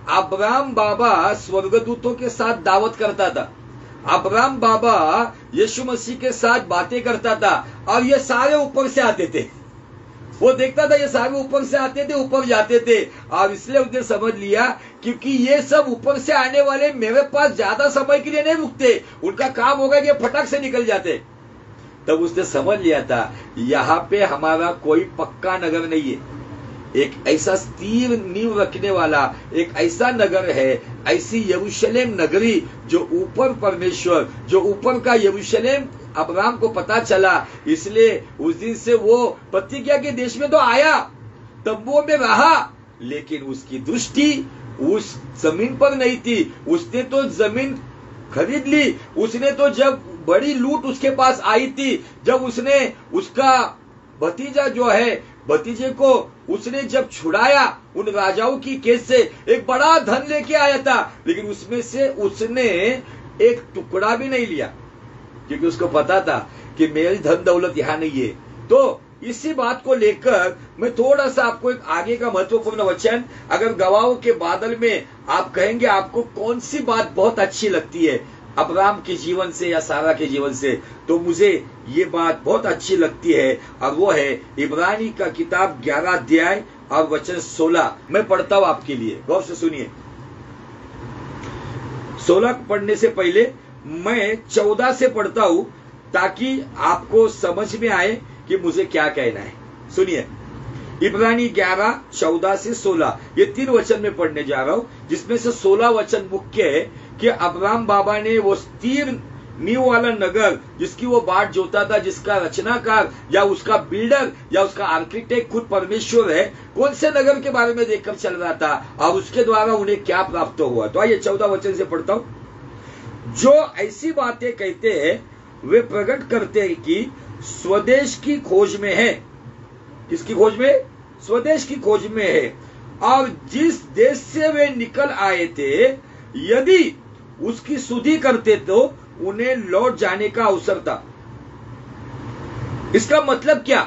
अब्राहम बाबा स्वर्गदूतों के साथ दावत करता था, अब्राहम बाबा यीशु मसीह के साथ बातें करता था, और ये सारे ऊपर से आते थे। वो देखता था ये सारे ऊपर से आते थे, ऊपर जाते थे, और इसलिए उसने समझ लिया क्योंकि ये सब ऊपर से आने वाले मेरे पास ज्यादा समय के लिए नहीं रुकते, उनका काम होगा कि फटक से निकल जाते। तब उसने समझ लिया था यहाँ पे हमारा कोई पक्का नगर नहीं है, एक ऐसा स्थिर नींव रखने वाला एक ऐसा नगर है, ऐसी यरूशलेम नगरी जो ऊपर परमेश्वर, जो ऊपर का यरूशलेम अब्राहम को पता चला। इसलिए उस दिन से वो प्रतिज्ञा के देश में तो आया, तंबुओं में रहा, लेकिन उसकी दृष्टि उस जमीन पर नहीं थी। उसने तो जमीन खरीद ली, उसने तो जब बड़ी लूट उसके पास आई थी, जब उसने उसका भतीजा जो है, भतीजे को उसने जब छुड़ाया उन राजाओं की केस से, एक बड़ा धन लेके आया था, लेकिन उसमें से उसने एक टुकड़ा भी नहीं लिया, क्योंकि उसको पता था कि मेरी धन दौलत यहां नहीं है। तो इसी बात को लेकर मैं थोड़ा सा आपको एक आगे का महत्वपूर्ण वचन, अगर गवाहों के बादल में आप कहेंगे आपको कौन सी बात बहुत अच्छी लगती है अब्राहम के जीवन से या सारा के जीवन से, तो मुझे ये बात बहुत अच्छी लगती है, और वो है इब्रानी का किताब 11 अध्याय और वचन 16। मैं पढ़ता हूं आपके लिए, गौर से सुनिए। 16 पढ़ने से पहले मैं 14 से पढ़ता हूं, ताकि आपको समझ में आए कि मुझे क्या कहना है। सुनिए, इब्रानी 11 14 से 16, ये 3 वचन में पढ़ने जा रहा हूं, जिसमें से 16 वचन मुख्य है कि अब्राहम बाबा ने वो स्थिर नींव वाला नगर, जिसकी वो बाट जोता था, जिसका रचनाकार या उसका बिल्डर या उसका आर्किटेक्ट खुद परमेश्वर है, कौन से नगर के बारे में देखकर चल रहा था और उसके द्वारा उन्हें क्या प्राप्त हुआ। तो आइए 14 वचन से पढ़ता हूं। जो ऐसी बातें कहते हैं वे प्रकट करते हैं कि स्वदेश की खोज में है। किसकी खोज में? स्वदेश की खोज में है। और जिस देश से वे निकल आए थे, यदि उसकी सुधि करते तो उन्हें लौट जाने का अवसर था। इसका मतलब क्या?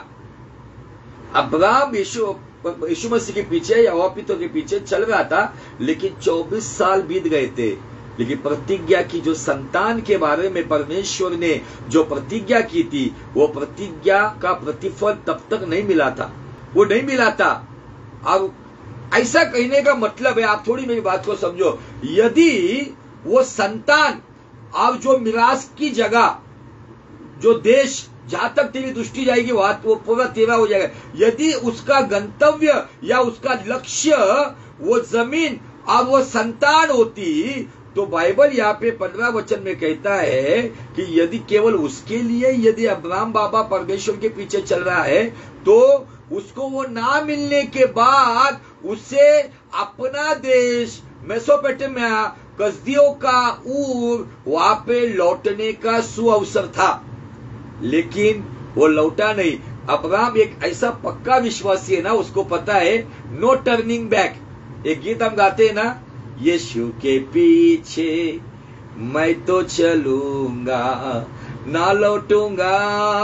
अब्राहम यीशु मसीह के पीछे या वापितों के पीछे चल रहा था, लेकिन 24 साल बीत गए थे, लेकिन प्रतिज्ञा की जो संतान के बारे में परमेश्वर ने जो प्रतिज्ञा की थी, वो प्रतिज्ञा का प्रतिफल तब तक नहीं मिला था, वो नहीं मिला था। और ऐसा कहने का मतलब है, आप थोड़ी मेरी बात को समझो, यदि वो संतान और जो मिरास की जगह, जो देश जहां तक तेरी दृष्टि जाएगी वहां वो पूरा तेरा हो जाएगा, यदि उसका गंतव्य या उसका लक्ष्य वो जमीन और वो संतान होती, तो बाइबल यहाँ पे 15 वचन में कहता है कि यदि केवल उसके लिए यदि अब्राहम बाबा परमेश्वर के पीछे चल रहा है, तो उसको वो ना मिलने के बाद उसे अपना देश मेसोपोटामिया, कसदियों का ऊर, वहां पे लौटने का सुअवसर था, लेकिन वो लौटा नहीं। अब्राहम एक ऐसा पक्का विश्वासी है ना, उसको पता है नो टर्निंग बैक। एक गीत हम गाते हैं ना, यीशु के पीछे मैं तो चलूंगा, ना लौटूंगा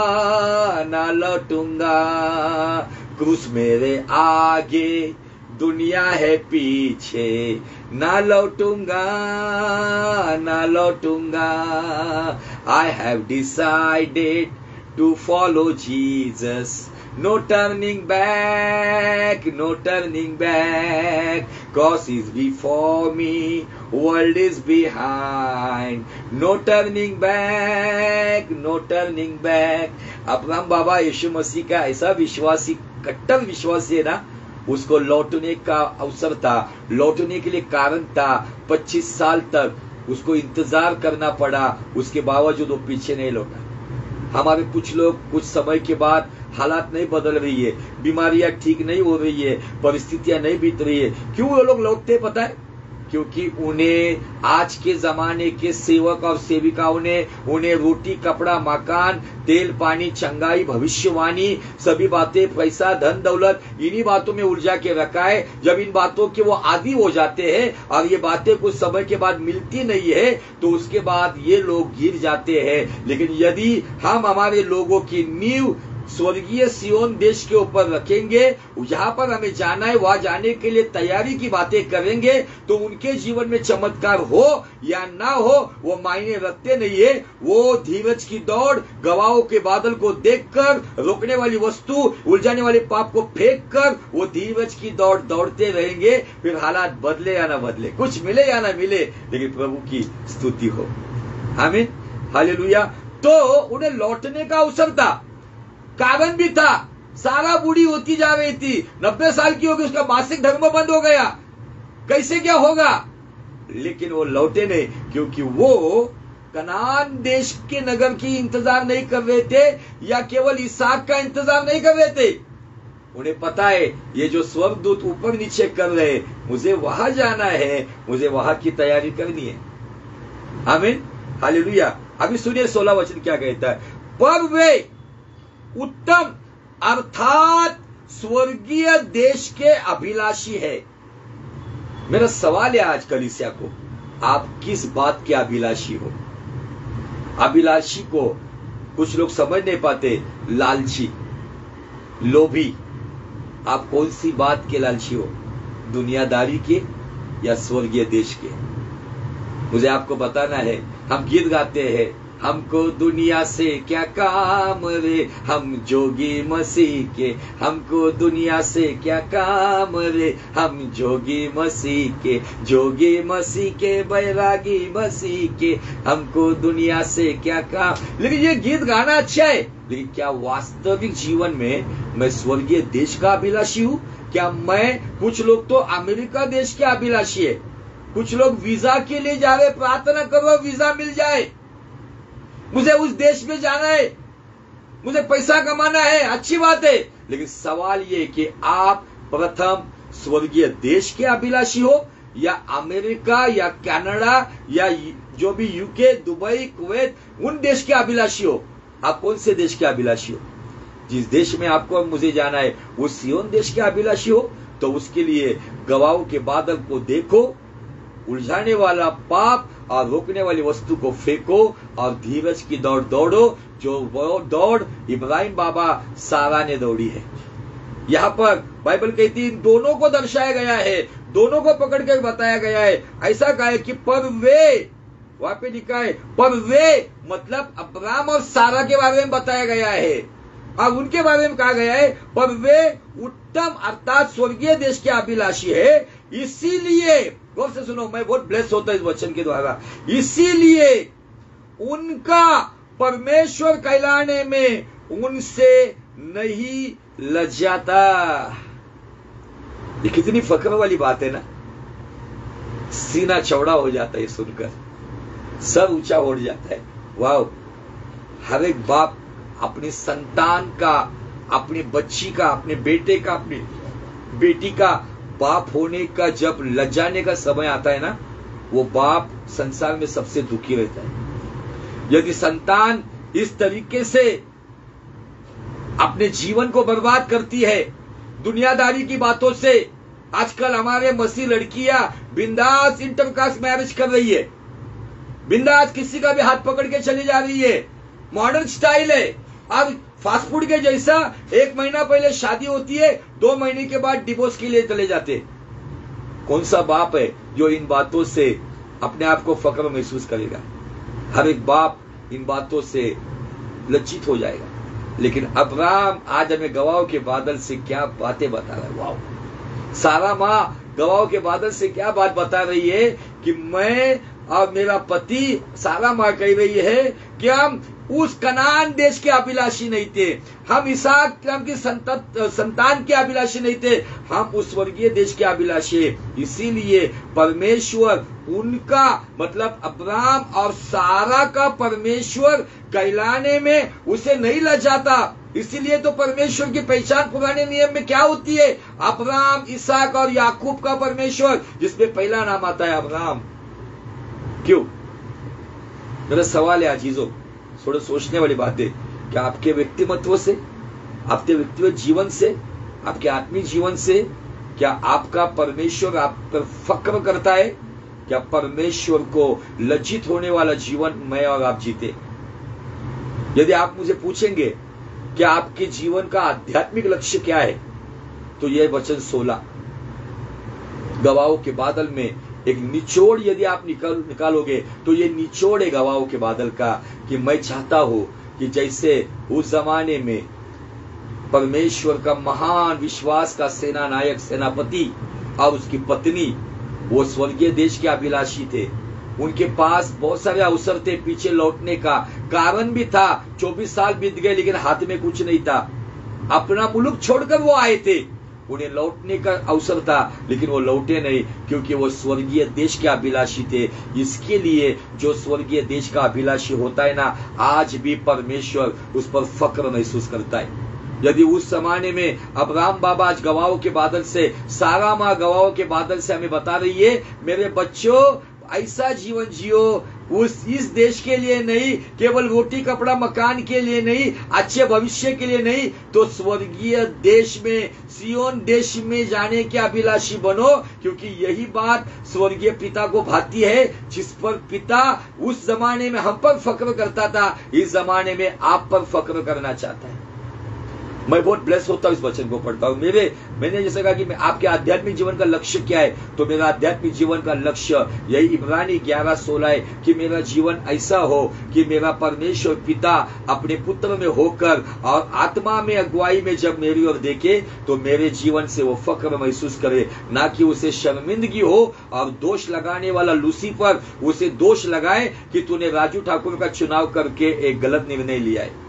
ना लौटूंगा, क्रूस मेरे आगे दुनिया है पीछे, ना लौटूंगा ना लौटूंगा। I have decided to follow Jesus, no turning back, no turning back, cross is before me, world is behind, no turning back, no turning back। Abraham बाबा यीशु मसीह का ऐसा विश्वासी, कट्टर विश्वासी है ना, उसको लौटने का अवसर था, लौटने के लिए कारण था। 25 साल तक उसको इंतजार करना पड़ा, उसके बावजूद वो पीछे नहीं लौटा। हमारे कुछ लोग कुछ समय के बाद हालात नहीं बदल रही है, बीमारियां ठीक नहीं हो रही है, परिस्थितियां नहीं बीत रही है, क्यों वो लोग लौटते पता है? क्योंकि उन्हें आज के जमाने के सेवक और सेविकाओं ने उन्हें रोटी, कपड़ा, मकान, तेल, पानी, चंगाई, भविष्यवाणी, सभी बातें, पैसा, धन दौलत, इन्हीं बातों में उलझा के रखा है। जब इन बातों के वो आदी हो जाते हैं और ये बातें कुछ समय के बाद मिलती नहीं है, तो उसके बाद ये लोग गिर जाते हैं। लेकिन यदि हम हमारे लोगों की नींव स्वर्गीय सियोन देश के ऊपर रखेंगे, जहां पर हमें जाना है वहां जाने के लिए तैयारी की बातें करेंगे, तो उनके जीवन में चमत्कार हो या ना हो वो मायने रखते नहीं है। वो धीरज की दौड़, गवाहों के बादल को देखकर, रोकने वाली वस्तु, उलझाने वाले पाप को फेंक कर वो धीरज की दौड़ दौड़ते रहेंगे। फिर हालात बदले या ना बदले, कुछ मिले या ना मिले, लेकिन प्रभु की स्तुति हो। आमीन, हालेलुया। तो उन्हें लौटने का अवसर था, कारण भी था। सारा बूढ़ी होती जा रही थी, 90 साल की होगी, उसका मासिक धर्म बंद हो गया, कैसे क्या होगा? लेकिन वो लौटे नहीं, क्योंकि वो कनान देश के नगर की इंतजार नहीं कर रहे थे, या केवल इसहाक का इंतजार नहीं कर रहे थे। उन्हें पता है ये जो स्वर्गदूत ऊपर नीचे कर रहे, मुझे वहां जाना है, मुझे वहां की तैयारी करनी है। आमीन, हालेलुया। अभी सुनिए 16 वचन क्या कहता है। पर वे उत्तम अर्थात स्वर्गीय देश के अभिलाषी है। मेरा सवाल है आज कलीसिया को, आप किस बात के अभिलाषी हो? अभिलाषी को कुछ लोग समझ नहीं पाते, लालची, लोभी। आप कौन सी बात के लालची हो? दुनियादारी के या स्वर्गीय देश के? मुझे आपको बताना है। हम गीत गाते हैं, हमको दुनिया से क्या काम रे, हम जोगी मसीह के, हमको दुनिया से क्या काम रे, हम जोगी मसीह के, जोगी मसीह के, बैरागी मसीह के, हमको दुनिया से क्या काम। लेकिन ये गीत गाना अच्छा है, लेकिन क्या वास्तविक जीवन में मैं स्वर्गीय देश का अभिलाषी हूं? क्या मैं, कुछ लोग तो अमेरिका देश के अभिलाषी है, कुछ लोग वीजा के लिए जा रहे, प्रार्थना करो वीजा मिल जाए, मुझे उस देश में जाना है, मुझे पैसा कमाना है, अच्छी बात है। लेकिन सवाल ये कि आप प्रथम स्वर्गीय देश के अभिलाषी हो, या अमेरिका या कनाडा या जो भी यूके, दुबई, कुवैत, उन देश के अभिलाषी हो? आप कौन से देश के अभिलाषी हो? जिस देश में आपको मुझे जाना है वो सियोन देश के अभिलाषी हो, तो उसके लिए गवाहों के बादल को देखो, उलझाने वाला पाप और रोकने वाली वस्तु को फेंको, और धीरज की दौड़ दौड़ो, जो वो दौड़ इब्राहिम बाबा सारा ने दौड़ी है। यहाँ पर बाइबल कहती है इन दोनों को दर्शाया गया है, दोनों को पकड़ कर बताया गया है। ऐसा कहा है कि पर वे, वहां पे लिखा है पर वे, मतलब अब्राहम और सारा के बारे में बताया गया है, और उनके बारे में कहा गया है पर वे उत्तम अर्थात स्वर्गीय देश के अभिलाषी है। इसीलिए गौर से सुनो, मैं बहुत ब्लेस होता इस वचन के द्वारा। इसीलिए उनका परमेश्वर कहलाने में उनसे नहीं लज्जाता। ये कितनी फक्र वाली बात है ना, सीना चौड़ा हो जाता है सुनकर, सर ऊंचा उठ जाता है। वाह, हर एक बाप अपनी संतान का, अपनी बच्ची का, अपने बेटे का, अपनी बेटी का बाप होने का जब लज्जाने का समय आता है ना, वो बाप संसार में सबसे दुखी रहता है। यदि संतान इस तरीके से अपने जीवन को बर्बाद करती है दुनियादारी की बातों से, आजकल हमारे मसीह लड़कियां बिंदास इंटरकास्ट मैरिज कर रही है, बिंदास किसी का भी हाथ पकड़ के चली जा रही है, मॉडर्न स्टाइल है। अब फास्ट फूड के जैसा 1 महीना पहले शादी होती है, 2 महीने के बाद डिवोर्स के लिए चले जाते। कौन सा बाप है जो इन बातों से अपने आप को फक्र महसूस करेगा? हर एक बाप इन बातों से लज्जित हो जाएगा। लेकिन अब्राहम आज हमें गवाहों के बादल से क्या बातें बता रहा है। वाह, सारा माँ गवाहों के बादल से क्या बात बता रही है कि मैं और मेरा पति, सारा माँ कह रही है कि हम उस कनान देश के अभिलाषी नहीं थे, हम इसहाक की संतान के अभिलाषी नहीं थे, हम उस स्वर्गीय देश के अभिलाषी हैं। इसीलिए परमेश्वर उनका, मतलब अब्राहम और सारा का परमेश्वर कहलाने में उसे नहीं लजाता। इसीलिए तो परमेश्वर की पहचान पुराने नियम में क्या होती है? अब्राहम, इसहाक और याकूब का परमेश्वर, जिसमें पहला नाम आता है अब्राहम। क्यों? मेरा सवाल है आजीजों, थोड़ा सोचने वाली बात है। क्या आपके व्यक्तिमत्व से, आपके व्यक्तिगत जीवन से, आपके आत्मिक जीवन से क्या आपका परमेश्वर आप पर फक्र करता है? क्या परमेश्वर को लज्जित होने वाला जीवन मैं और आप जीते? यदि आप मुझे पूछेंगे कि आपके जीवन का आध्यात्मिक लक्ष्य क्या है, तो यह वचन 16 गवाहों के बादल में एक निचोड़ यदि आप निकालोगे तो ये निचोड़ है गवाहों के बादल का, कि मैं चाहता हूं कि जैसे उस जमाने में परमेश्वर का महान विश्वास का सेना नायक सेनापति और उसकी पत्नी वो स्वर्गीय देश के अभिलाषी थे, उनके पास बहुत सारे अवसर थे पीछे लौटने का, कारण भी था। 24 साल बीत गए लेकिन हाथ में कुछ नहीं था, अपना मुल्क छोड़कर वो आए थे, उन्हें लौटने का अवसर था लेकिन वो लौटे नहीं, क्योंकि वो स्वर्गीय देश के अभिलाषी थे। इसके लिए जो स्वर्गीय देश का अभिलाषी होता है ना, आज भी परमेश्वर उस पर फक्र महसूस करता है। यदि उस जमाने में अब्राहम बाबा आज गवाहों के बादल से, सारा माँ गवाहों के बादल से हमें बता रही है, मेरे बच्चों ऐसा जीवन जियो, इस देश के लिए नहीं, केवल रोटी कपड़ा मकान के लिए नहीं, अच्छे भविष्य के लिए नहीं, तो स्वर्गीय देश में, सियोन देश में जाने के अभिलाषी बनो, क्योंकि यही बात स्वर्गीय पिता को भाती है, जिस पर पिता उस जमाने में हम पर फक्र करता था, इस जमाने में आप पर फक्र करना चाहता है। मैं बहुत ब्लेस होता हूं इस वचन को पढ़ता हूं। मैंने जैसे कहा कि आपके आध्यात्मिक जीवन का लक्ष्य क्या है, तो मेरा आध्यात्मिक जीवन का लक्ष्य यही इब्रानी 11:16 है कि मेरा जीवन ऐसा हो कि मेरा परमेश्वर पिता अपने पुत्र में होकर और आत्मा में अगुवाई में जब मेरी ओर देखे तो मेरे जीवन से वो फक्र महसूस करे, ना कि उसे शर्मिंदगी हो और दोष लगाने वाला लूसीफर उसे दोष लगाए कि तूने राजू ठाकुर का चुनाव करके एक गलत निर्णय लिया है।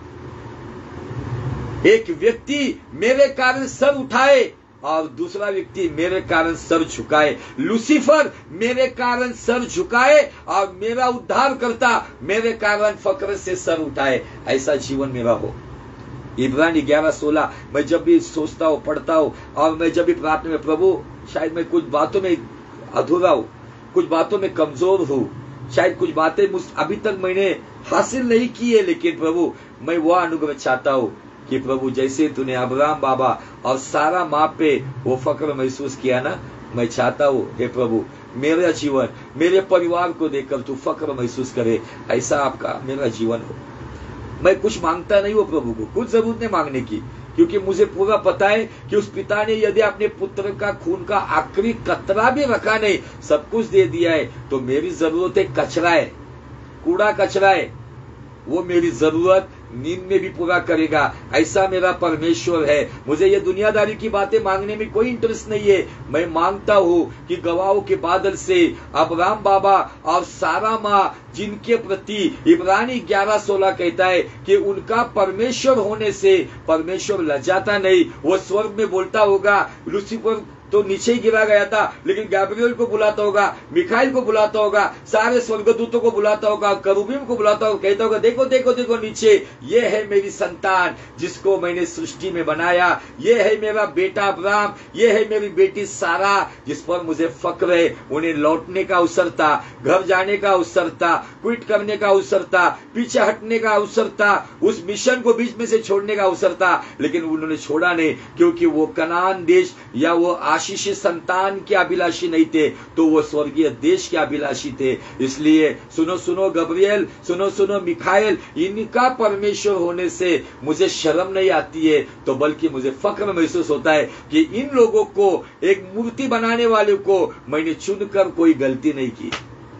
एक व्यक्ति मेरे कारण सर उठाए और दूसरा व्यक्ति मेरे कारण सर झुकाए। लूसीफर मेरे कारण सर झुकाए और मेरा उद्धार करता मेरे कारण फक्र से सर उठाए। ऐसा जीवन मेरा हो। इब्रानी 11:16 मैं जब भी सोचता हूं, पढ़ता हूं और मैं जब भी प्रार्थना में, प्रभु शायद मैं कुछ बातों में अधूरा हूं, कुछ बातों में कमजोर हूं, शायद कुछ बातें अभी तक मैंने हासिल नहीं की है, लेकिन प्रभु मैं वह अनुग्रह चाहता हूं कि प्रभु जैसे तूने अब्राहम बाबा और सारा माँ पे वो फक्र महसूस किया ना, मैं चाहता हूँ हे प्रभु मेरा जीवन, मेरे परिवार को देखकर तू फक्र महसूस करे, ऐसा आपका मेरा जीवन हो। मैं कुछ मांगता नहीं हूँ प्रभु को, कुछ जरूरत नहीं मांगने की, क्योंकि मुझे पूरा पता है कि उस पिता ने यदि अपने पुत्र का खून का आखिरी कतरा भी रखा नहीं, सब कुछ दे दिया है, तो मेरी जरूरत है कचरा है, कूड़ा कचरा है, वो मेरी जरूरत नींद में भी पूरा करेगा। ऐसा मेरा परमेश्वर है। मुझे ये दुनियादारी की बातें मांगने में कोई इंटरेस्ट नहीं है। मैं मांगता हूँ कि गवाहों के बादल से अब्राहम बाबा और सारा माँ, जिनके प्रति इब्रानी 11:16 कहता है कि उनका परमेश्वर होने से परमेश्वर लजाता नहीं। वो स्वर्ग में बोलता होगा, लूसीफर तो नीचे ही गिरा गया था, लेकिन गैब्रियल को बुलाता होगा, मिखाइल को बुलाता होगा, सारे स्वर्गदूतों को बुलाता होगा, करूबीम को बुलाता होगा, कहता होगा देखो देखो देखो नीचे, ये है मेरी संतान जिसको मैंने सृष्टि में बनाया, ये है मेरा बेटा अब्राहम, ये है मेरी बेटी सारा जिस पर मुझे फक्र है। उन्हें लौटने का अवसर था, घर जाने का अवसर था, क्विट करने का अवसर था, पीछे हटने का अवसर था, उस मिशन को बीच में से छोड़ने का अवसर था, लेकिन उन्होंने छोड़ा नहीं, क्योंकि वो कनान देश या वो आशीषित संतान के अभिलाषी नहीं थे, तो वो स्वर्गीय देश के अभिलाषी थे। इसलिए सुनो सुनो गब्रियल, सुनो सुनो मिखाइल, इनका परमेश्वर होने से मुझे शर्म नहीं आती है, तो बल्कि मुझे फक्र महसूस होता है कि इन लोगों को, एक मूर्ति बनाने वाले को मैंने चुनकर कोई गलती नहीं की।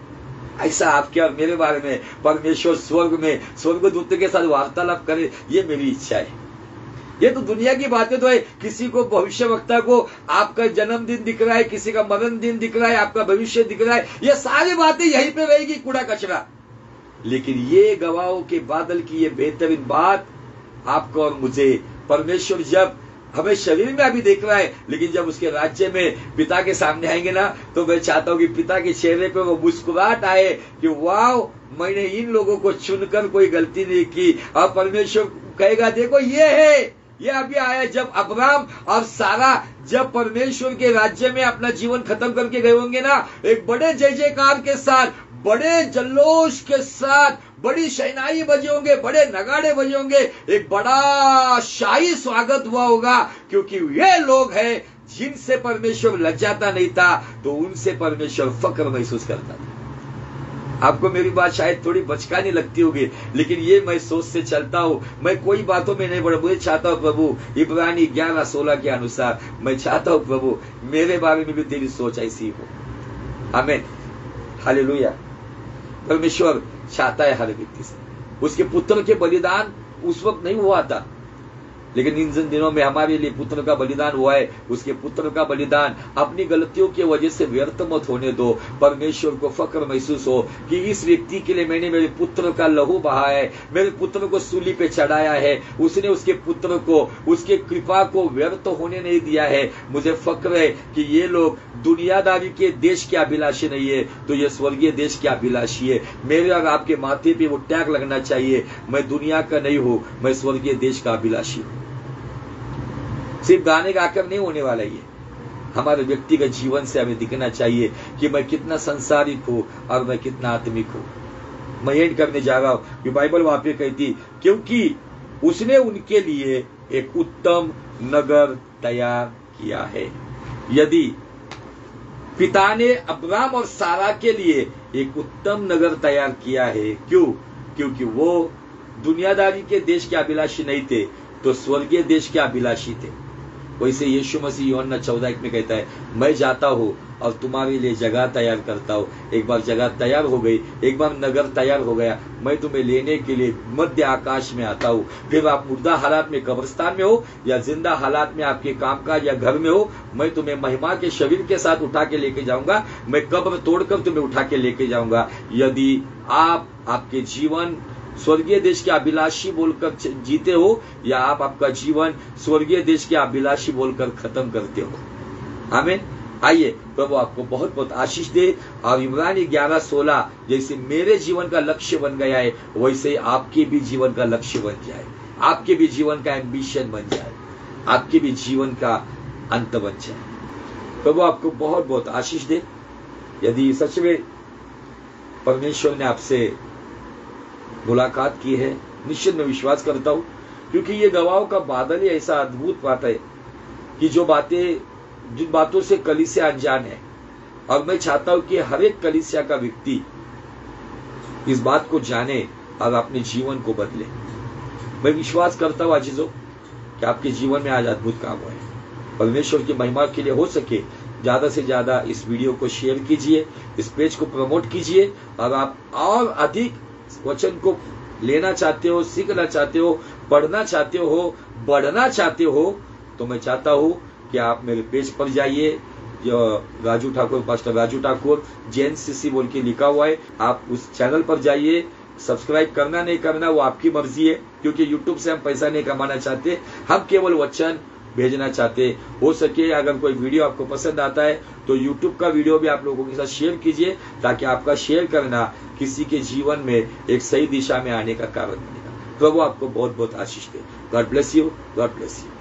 ऐसा आपके और मेरे बारे में परमेश्वर स्वर्ग में स्वर्गदूत के साथ वार्तालाप करे, ये मेरी इच्छा है। ये तो दुनिया की बातें तो है, किसी को भविष्यवक्ता को आपका जन्मदिन दिख रहा है, किसी का मरण दिन दिख रहा है, आपका भविष्य दिख रहा है, ये सारी बातें यहीं पे रहेगी, कूड़ा कचरा। लेकिन ये गवाहों के बादल की ये बेहतरीन बात आपको और मुझे परमेश्वर जब हमें शरीर में अभी देख रहा है, लेकिन जब उसके राज्य में पिता के सामने आएंगे ना, तो मैं चाहता हूं कि पिता के चेहरे पे वो मुस्कुराहट आए कि वाह, मैंने इन लोगों को चुनकर कोई गलती नहीं की। और परमेश्वर कहेगा देखो ये है, ये अभी आया जब अब्राहम और सारा जब परमेश्वर के राज्य में अपना जीवन खत्म करके गए होंगे ना, एक बड़े जय जयकार के साथ, बड़े जल्लोष के साथ, बड़ी शहनाई बजे होंगे, बड़े नगाड़े बजे होंगे, एक बड़ा शाही स्वागत हुआ होगा, क्योंकि ये लोग हैं जिनसे परमेश्वर लज्जाता नहीं था, तो उनसे परमेश्वर फक्र महसूस करता था। आपको मेरी बात शायद थोड़ी बचकानी लगती होगी, लेकिन ये मैं सोच से चलता हूँ। मैं कोई बातों में नहीं बढ़, मुझे चाहता हूँ प्रभु इब्रानी 11:16 के अनुसार मैं चाहता हूँ प्रभु मेरे बारे में भी तेरी सोच ऐसी हो। आमीन, हालेलुया। परमेश्वर चाहता है हर व्यक्ति से। उसके पुत्र के बलिदान उस वक्त नहीं हुआ था, लेकिन इन दिनों में हमारे लिए पुत्र का बलिदान हुआ है। उसके पुत्र का बलिदान अपनी गलतियों की वजह से व्यर्थ मत होने दो। परमेश्वर को फक्र महसूस हो कि इस व्यक्ति के लिए मैंने मेरे पुत्र का लहू बहाया है, मेरे पुत्र को सूली पे चढ़ाया है, उसने उसके पुत्र को, उसके कृपा को व्यर्थ होने नहीं दिया है। मुझे फक्र है कि ये लोग दुनियादारी के देश के अभिलाषी नहीं है, तो ये स्वर्गीय देश के अभिलाषी है। मेरे और आपके माथे पे वो टैग लगना चाहिए, मैं दुनिया का नहीं हूं, मैं स्वर्गीय देश का अभिलाषी हूं। सिर्फ गाने गाकर नहीं होने वाला, ये हमारे व्यक्तिगत जीवन से हमें दिखना चाहिए कि मैं कितना संसारिक हूं और मैं कितना आत्मिक हूं। मैं एंड करने जा रहा हूं कि बाइबल वहां पे कहती, क्योंकि उसने उनके लिए एक उत्तम नगर तैयार किया है। यदि पिता ने अब्राम और सारा के लिए एक उत्तम नगर तैयार किया है, क्यों? क्योंकि वो दुनियादारी के देश के अभिलाषी नहीं थे, तो स्वर्गीय देश के अभिलाषी थे। वैसे यीशु मसीह यूहन्ना 14:1 में कहता है, मैं जाता हूं और तुम्हारे लिए जगह तैयार करता हूं। एक बार जगह तैयार हो गई, एक बार नगर तैयार हो गया, मैं तुम्हें लेने के लिए मध्य आकाश में आता हूं। फिर आप मुर्दा हालात में कब्रिस्तान में हो या जिंदा हालात में आपके कामकाज या घर में हो, मैं तुम्हें महिमा के शरीर के साथ उठा के लेके जाऊंगा। मैं कब्र तोड़कर तुम्हें उठा के लेके जाऊंगा। यदि आप आपके जीवन स्वर्गीय देश के अभिलाषी बोलकर जीते हो, या आप आपका जीवन स्वर्गीय देश के अभिलाषी बोलकर खत्म करते हो। आमीन। आइए, प्रभु आपको बहुत बहुत आशीष दे। और इब्रानी 11:16 जैसे मेरे जीवन का लक्ष्य बन गया है, वैसे आपके भी जीवन का लक्ष्य बन जाए, आपके भी जीवन का एम्बिशन बन जाए, आपके भी जीवन का अंत बन जाए। प्रभु आपको बहुत बहुत आशीष दे। यदि सच में परमेश्वर ने आपसे मुलाकात की है, निश्चित मैं विश्वास करता हूं, क्योंकि ये गवाहों का बादल ही ऐसा अद्भुत बात है कि जिन बातों से कलीसिया अनजान है। और मैं चाहता हूं कि हर एक कलीसिया का व्यक्ति इस बात को जाने और अपने जीवन को बदले। मैं विश्वास करता हूं आजीजों कि आपके जीवन में आज अद्भुत काम हुआ है। परमेश्वर की महिमा के लिए हो सके ज्यादा से ज्यादा इस वीडियो को शेयर कीजिए, इस पेज को प्रमोट कीजिए। और आप और अधिक वचन को लेना चाहते हो, सीखना चाहते हो, पढ़ना चाहते हो, बढ़ना चाहते हो, तो मैं चाहता हूं कि आप मेरे पेज पर जाइए, जो राजू ठाकुर, पास्टर राजू ठाकुर JNCC बोल के लिखा हुआ है। आप उस चैनल पर जाइए। सब्सक्राइब करना नहीं करना वो आपकी मर्जी है, क्योंकि यूट्यूब से हम पैसा नहीं कमाना चाहते, हम केवल वचन भेजना चाहते। हो सके अगर कोई वीडियो आपको पसंद आता है तो यूट्यूब का वीडियो भी आप लोगों के साथ शेयर कीजिए, ताकि आपका शेयर करना किसी के जीवन में एक सही दिशा में आने का कारण बनेगा। प्रभु आपको बहुत बहुत आशीष दे। God bless you, God bless you.